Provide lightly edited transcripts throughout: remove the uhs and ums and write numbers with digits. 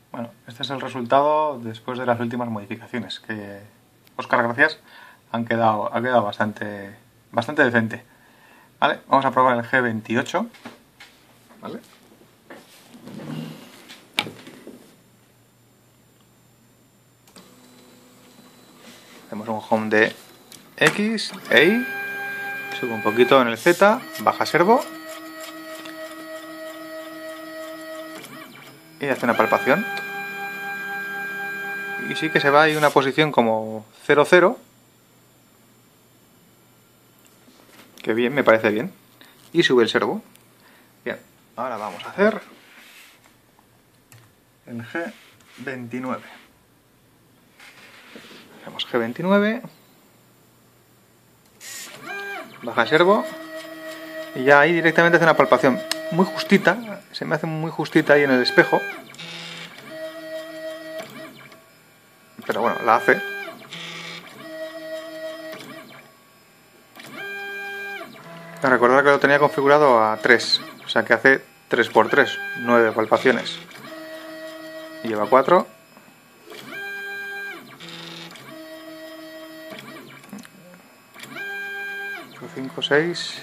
Bueno, este es el resultado después de las últimas modificaciones, que, Óscar, gracias, ha quedado bastante decente. Vale, vamos a probar el G28. Vale. Hacemos un home de X, E, subo un poquito en el Z, baja servo y hace una palpación. Y sí que se va ahí una posición como 0,0, que bien, me parece bien. Y sube el servo. Bien, ahora vamos a hacer el G29. Hacemos G29, baja servo y ya ahí directamente hace una palpación muy justita, se me hace muy justita ahí en el espejo, pero bueno, la hace. Recordad que lo tenía configurado a 3, o sea que hace 3×3, 9 palpaciones. Y lleva 4. 5, 6,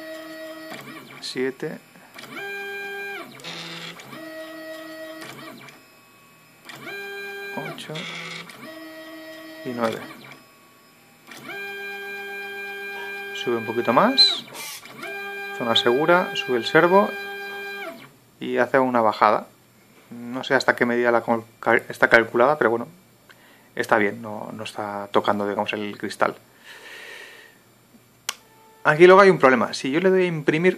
7, 8 y 9. Sube un poquito más, zona segura, sube el servo y hace una bajada. No sé hasta qué medida está calculada, pero bueno, está bien, no está tocando, digamos, el cristal. Aquí luego hay un problema. Si yo le doy a imprimir,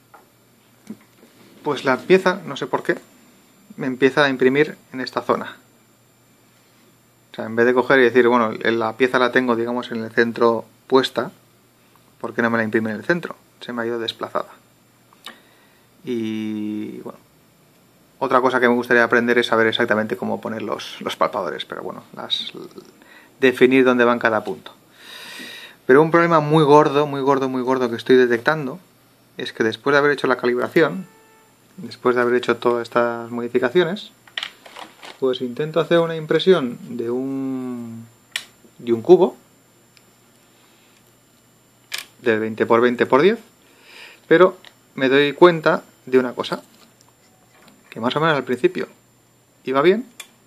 pues la pieza, no sé por qué, me empieza a imprimir en esta zona. O sea, en vez de coger y decir, bueno, la pieza la tengo, digamos, en el centro puesta, ¿por qué no me la imprime en el centro? Se me ha ido desplazada. Y bueno, otra cosa que me gustaría aprender es saber exactamente cómo poner los palpadores, pero bueno, definir dónde van cada punto. Pero un problema muy gordo que estoy detectando es que después de haber hecho la calibración, después de haber hecho todas estas modificaciones, pues intento hacer una impresión de un cubo de 20×20×10, pero me doy cuenta de una cosa, que más o menos al principio iba bien,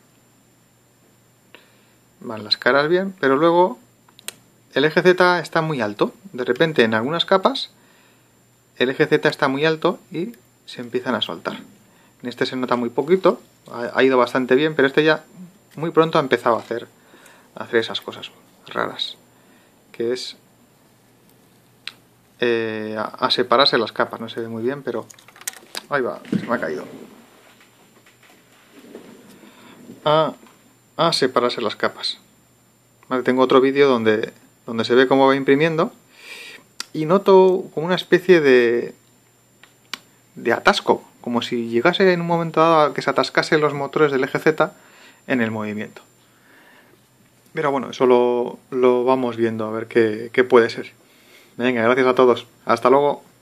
van las caras bien, pero luego el eje Z está muy alto. De repente en algunas capas el eje Z está muy alto y se empiezan a soltar. En este se nota muy poquito, ha ido bastante bien, pero este ya muy pronto ha empezado a hacer esas cosas raras, que es a separarse las capas. No se ve muy bien, pero ahí va, se me ha caído. A separarse las capas. Vale, tengo otro vídeo donde se ve cómo va imprimiendo y noto como una especie de atasco, como si llegase en un momento dado a que se atascasen los motores del eje Z en el movimiento. Pero bueno, eso lo vamos viendo, a ver qué puede ser. Venga, gracias a todos. Hasta luego.